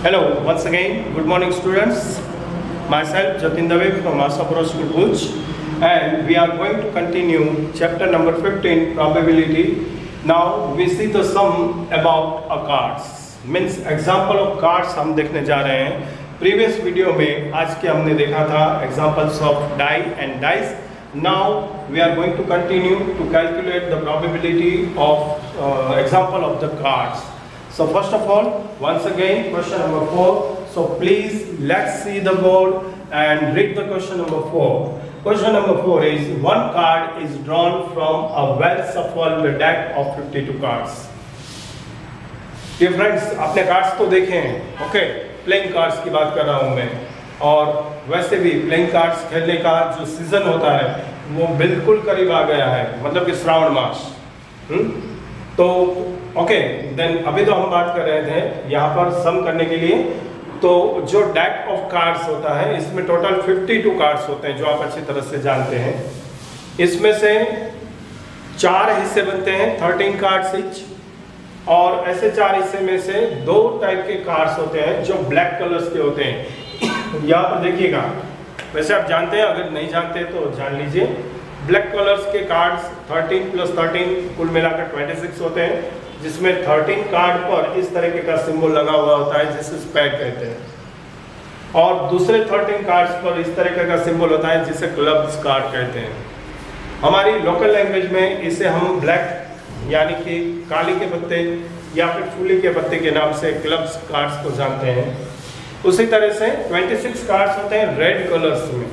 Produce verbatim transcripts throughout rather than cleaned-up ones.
Hello, once again, good morning students. Myself Jatin Dave from Asapura School Bhuj, and we are going to continue chapter number fifteen, probability. Now we see the sum about a cards, means example of cards हम देखने जा रहे हैं. Previous video में आज के हमने देखा था examples of die and dice. Now we are going to continue to calculate the probability of uh, example of the cards. So first of all, once again, question number four. So please let's see the board and read the question number four. Question number four is one card is drawn from a well shuffled deck of fifty-two cards. Dear friends, आपने cards तो देखे हैं, okay? Playing cards की बात कर रहा हूँ मैं. और वैसे भी प्लेइंग कार्ड्स खेलने का जो सीजन होता है वो बिल्कुल करीब आ गया है, मतलब कि श्रावण मास. हम्म तो ओके देन अभी तो हम बात कर रहे थे यहाँ पर सम करने के लिए. तो जो डेक ऑफ कार्ड्स होता है इसमें टोटल बावन कार्ड्स होते हैं जो आप अच्छी तरह से जानते हैं. इसमें से चार हिस्से बनते हैं, तेरह कार्ड्स इच. और ऐसे चार हिस्से में से दो टाइप के कार्ड्स होते हैं जो ब्लैक कलर्स के होते हैं. यहाँ पर देखिएगा, वैसे आप जानते हैं, अगर नहीं जानते तो जान लीजिए. ब्लैक कलर्स के कार्ड्स तेरह प्लस तेरह कुल मिलाकर छब्बीस होते हैं, जिसमें तेरह कार्ड पर इस तरीके का सिंबल लगा हुआ होता है जिसे स्पैड कहते हैं. और दूसरे तेरह कार्ड्स पर इस तरीके का सिंबल होता है जिसे क्लब्स कार्ड कहते हैं. हमारी लोकल लैंग्वेज में इसे हम ब्लैक यानी कि काली के पत्ते या फिर फूली के पत्ते के नाम से क्लब्स कार्ड्स को जानते हैं. उसी तरह से छब्बीस कार्ड्स होते हैं रेड कलर्स में,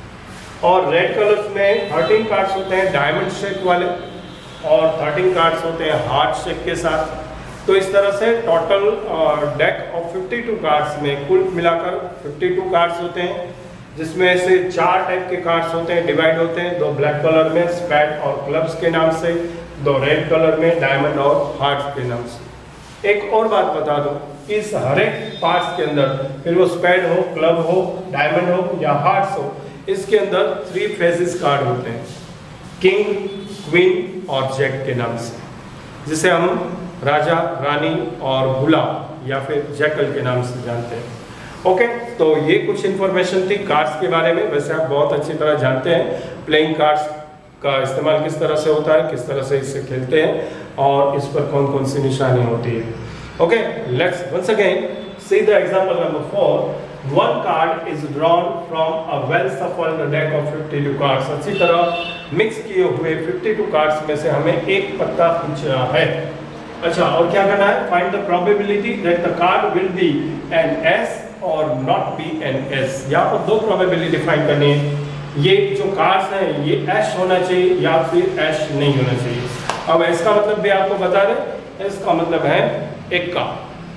और रेड कलर्स में तेरह कार्ड्स होते हैं डायमंड शेप वाले और तेरह कार्ड्स होते हैं हार्ट शेप के साथ. तो इस तरह से टोटल डेक ऑफ बावन कार्ड्स में कुल मिलाकर बावन कार्ड्स होते हैं, जिसमें से चार टाइप के कार्ड्स होते हैं, डिवाइड होते हैं. दो ब्लैक कलर में स्पैड और क्लब्स के नाम से, दो रेड कलर में डायमंड और हार्ट के नाम से. एक और बात बता दूं, इस हर एक पार्ट्स के अंदर, फिर वो स्पैड हो, क्लब हो, डायमंड हो या हार्ट्स हो, इसके अंदर थ्री फेसेस कार्ड होते हैं, किंग, क्वीन और जैक के नाम से, जिसे हम राजा, रानी और गुलाब या फिर जैकल के नाम से जानते हैं. ओके, तो ये कुछ इन्फॉर्मेशन थी कार्ड्स के बारे में. वैसे आप बहुत अच्छी तरह जानते हैं प्लेइंग कार्ड्स का इस्तेमाल किस तरह से होता है, किस तरह से इससे खेलते हैं और इस पर कौन कौन सी निशानी होती है. Okay, let's once again see the example number four. One card is drawn from a well shuffled deck of बावन cards. अच्छी तरह मिक्स किए हुए बावन कार्ड्स में से हमें एक पत्ता पूछना है. अच्छा, और क्या करना है? Find the probability that the card will be an S or not be an S. यहाँ पर दो probability फाइंड करनी है. ये जो कार्ड्स हैं ये S होना चाहिए या फिर S नहीं होना चाहिए. अब S का मतलब भी आपको बता दें, S का मतलब है इक्का.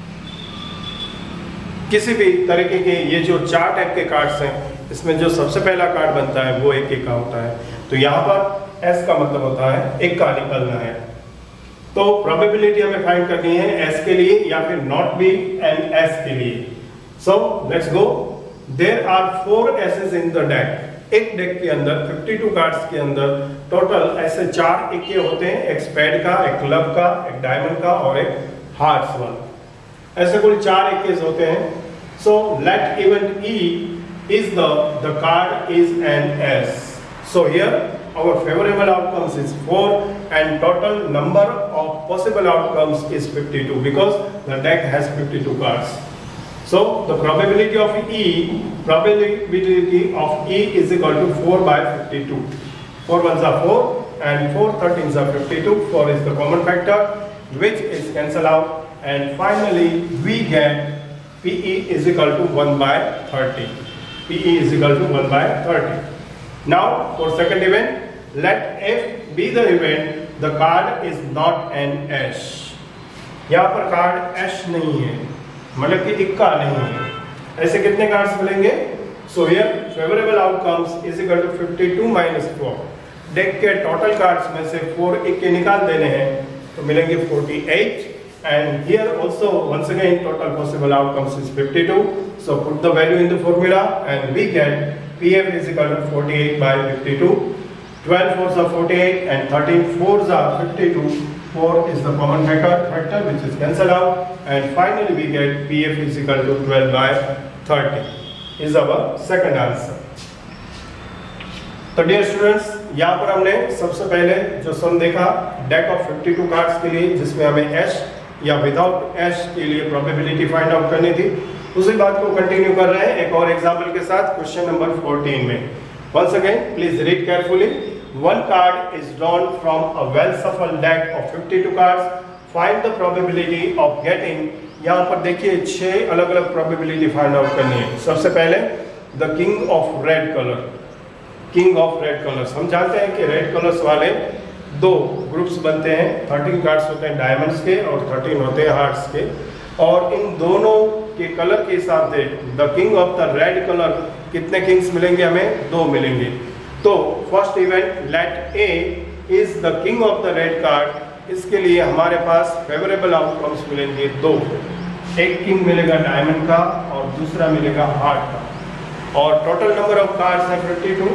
किसी भी तरीके के ये जो चार टाइप के कार्ड्स हैं, इसमें जो सबसे पहला कार्ड बनता है वो एक इक्का होता है. तो यहाँ पर एस का मतलब होता है इक्का निकलना है. तो प्रोबेबिलिटी हमें फाइंड करनी है एस के लिए या फिर नॉट बी एंड एस के लिए. So let's go. There are four aces in the deck. एक डेक के अंदर बावन कार्ड्स के अंदर टोटल ऐसे चार इक्के होते हैं, एक स्पैड का, एक क्लब का, एक डायमंड का और एक हार्ट्स वाला. ऐसे कुल चार इक्केस होते हैं. So let event E is the the card is an ace. So here our favourable outcomes is four and total number of possible outcomes is बावन बिकॉज द डेक हैज बावन cards. So the probability of E probability of E is equal to four by बावन. Four ones are four and four thirteens are fifty-two. four is the common factor which is cancelled out. And finally we get P E is equal to one by thirty. P E is equal to one by thirty. Now for second event, let F be the event. The card is not an S. यहाँ पर card S नहीं है, मतलब कि इक्का नहीं है. ऐसे कितने कार्ड्स मिलेंगे? So here favorable outcomes is equal to fifty-two minus four. Deck के टोटल कार्ड्स में से फोर इक्के निकाल देने हैं तो मिलेंगे forty-eight. And here also once again total possible outcomes is fifty-two. So put the value in the formula and we get P F is equal to forty-eight by fifty-two. twelve fours are forty-eight and thirteen fours are fifty-two. four is the common factor, factor which is cancelled out, and finally we get P F is equal to twelve by thirty is our second answer. तो dear students, यहाँ पर हमने सबसे पहले जो sum देखा deck of fifty two cards के लिए, जिसमें हमें एश या विदाउट एश के लिए प्रोबेबिलिटी फाइंड आउट करनी थी, उसी बात को कंटिन्यू कर रहे हैं एक और एग्जाम्पल के साथ क्वेश्चन नंबर फोर्टीन में. Once again please read carefully. One card is drawn from a well shuffled deck of fifty two cards. Find the probability of getting. यहाँ पर देखिए छह अलग अलग प्रोबेबिलिटी फाइंड आउट करनी है. सबसे पहले the king of red colour. King of red colours, हम जानते हैं कि रेड कलर्स वाले दो ग्रुप्स बनते हैं. थर्टीन कार्ड्स होते हैं डायमंड्स के और थर्टीन होते हैं हार्ट्स के, और इन दोनों के कलर के हिसाब से the king of the red colour कितने किंग्स मिलेंगे? हमें दो मिलेंगे. तो first event let A is the king of the red card. इसके लिए हमारे पास फेवरेबल आउटकम्स मिलेंगे दो. एक किंग मिलेगा डायमंड का और दूसरा मिलेगा हार्ट का. और टोटल नंबर ऑफ कार्ड्स है फिफ्टी टू.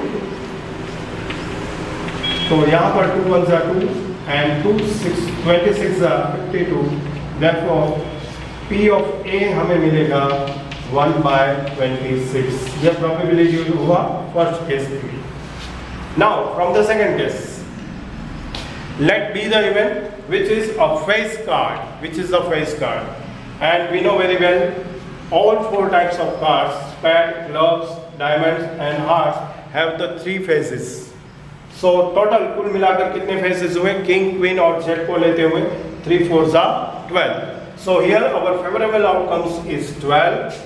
तो यहाँ पर टू वन जा two and two six twenty six जा fifty two. Therefore P of A हमें मिलेगा वन बाय ट्वेंटी सिक्स. यह प्रोबेबिलिटी हुआ फर्स्ट केस के लिए. Now from the second case, let be the event which is a face card, which is a face card, and we know very well all four types of cards, spade, clubs, diamonds and hearts have the three faces. So total कुल मिलाकर कितने faces हुए? king, queen और jack को लेते हुए three fours are twelve. So here our favorable outcomes is twelve.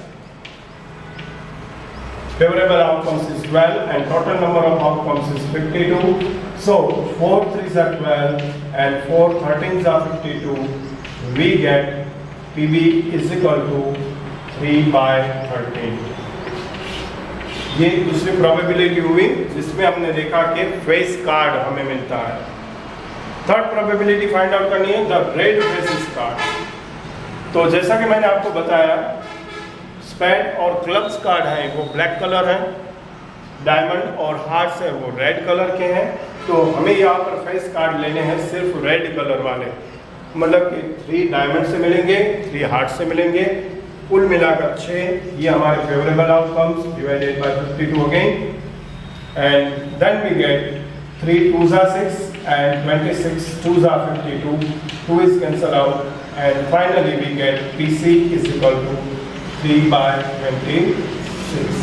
Favorable outcomes is twelve and total number of outcomes is fifty-two. So four threes are twelve and four thirteens are fifty-two. We get P B is equal to three by thirteen. ये दूसरी probability हुई जिसमें हमने देखा कि face card हमें मिलता है. थर्ड प्रोबेबिलिटी फाइंड आउट करनी है द रेड फेसेस कार्ड. तो जैसा कि मैंने आपको बताया, स्पेड और क्लब्स कार्ड हैं वो ब्लैक कलर है, डायमंड और हार्ट्स है वो रेड कलर के हैं. तो हमें यहाँ पर फेस कार्ड लेने हैं सिर्फ रेड कलर वाले, मतलब कि थ्री डायमंड से मिलेंगे, थ्री हार्ट से मिलेंगे, कुल मिलाकर छः. ये हमारे favourable outcomes divided by fifty two again, and then we get three twos are six and twenty six twos are fifty two. Two is cancel out and finally we get P C is equal to three by twenty six.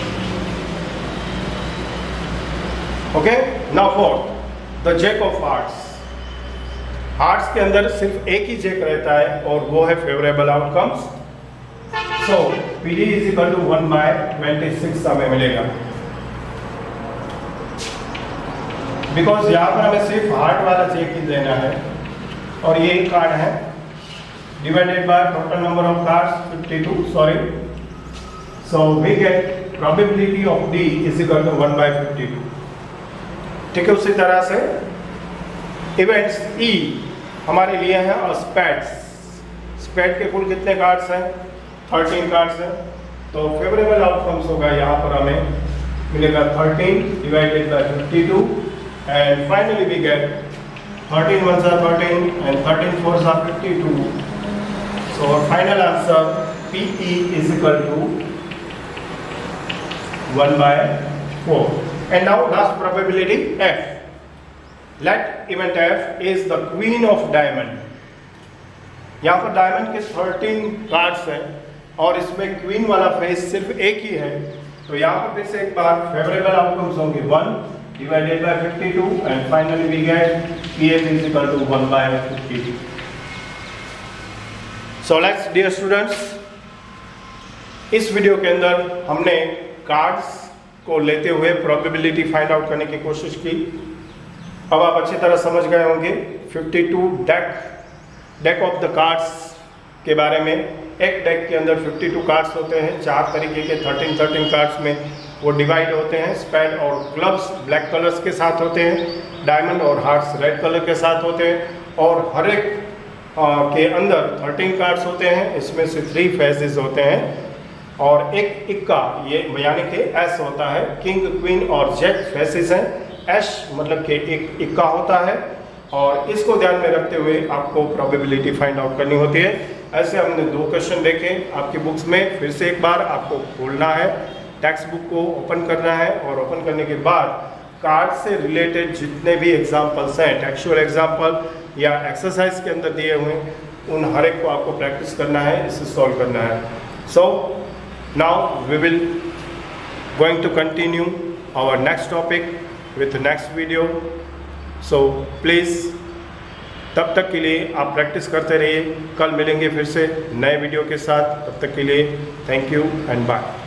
Okay, now fourth the jack of hearts. Hearts के अंदर सिर्फ एक ही Jack रहता है और वो है favourable outcomes. So P D is equal to one by twenty six हमें मिलेगा, बिकॉज यहाँ पर हमें सिर्फ हार्ट वाला चेक ही देना है और ये एक कार्ड है. Divided by total number of cards fifty two. Sorry, so we get probability of D is equal to one by fifty two. ठीक है, उसी तरह से इवेंट्स ई हमारे लिए हैं और स्पेड्स. स्पेड के कुल कितने कार्ड्स हैं? थर्टीन कार्ड्स हैं. तो फेवरेबल आउटकम्स होगा यहाँ पर हमें मिलेगा thirteen divided by fifty two and finally we get thirteen ones are thirteen and thirteen fours are fifty two. So final answer P E is equal to one by four. And now last probability F. Let event F is the queen of diamond. यहाँ पर diamond के thirteen cards हैं और इसमें queen वाला face सिर्फ एक ही है. तो यहाँ पर फिर से एक बार फेवरेबल आउटकम्स होंगे one divided by fifty two and finally we get P F is equal to one by fifty two. So let's dear students, इस वीडियो के अंदर हमने कार्ड्स को लेते हुए प्रोबेबिलिटी फाइंड आउट करने की कोशिश की. अब आप अच्छी तरह समझ गए होंगे fifty two deck deck of the cards के बारे में. एक डेक के अंदर फिफ्टी टू कार्ड्स होते हैं, चार तरीके के थर्टीन थर्टीन कार्ड्स में वो डिवाइड होते हैं. स्पेड और क्लब्स ब्लैक कलर्स के साथ होते हैं, डायमंड और हार्ट्स रेड कलर के साथ होते हैं, और हर एक के अंदर थर्टीन कार्ड्स होते हैं. इसमें से थ्री फेजेस होते हैं और एक इक्का, ये यानी कि एस होता है. किंग, क्वीन और जैक फेसेस हैं. एश मतलब कि एक इक्का होता है और इसको ध्यान में रखते हुए आपको प्रोबेबिलिटी फाइंड आउट करनी होती है। ऐसे हमने दो क्वेश्चन देखे आपकी बुक्स में। फिर से एक बार आपको खोलना है, टेक्स्ट बुक को ओपन करना है और ओपन करने के बाद कार्ड से रिलेटेड जितने भी एग्जाम्पल्स हैं, टेक्सचुअल एग्जाम्पल या एक्सरसाइज के अंदर दिए हुए, उन हर एक को आपको प्रैक्टिस करना है, इसे सॉल्व करना है। So now we will going to continue our next topic with next video. So please तब तक के लिए आप प्रैक्टिस करते रहिए। कल मिलेंगे फिर से नए वीडियो के साथ। तब तक के लिए थैंक यू एंड बाय।